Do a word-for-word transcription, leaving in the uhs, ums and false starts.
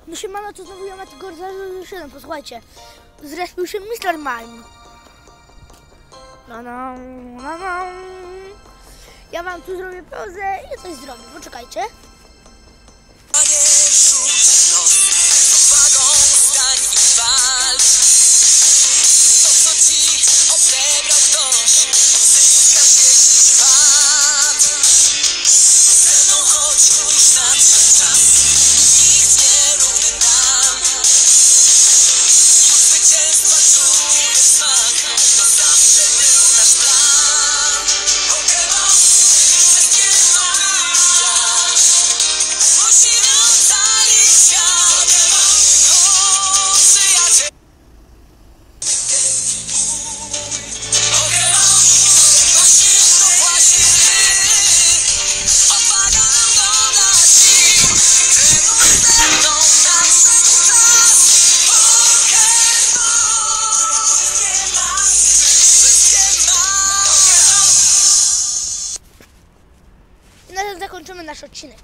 No się mama, to znowu ja na tego siedem, posłuchajcie. Zrespił się mister Mime. No, no, no, no. Ja wam tu zrobię pauzę i coś zrobię, poczekajcie. I na tym zakończymy nasz odcinek.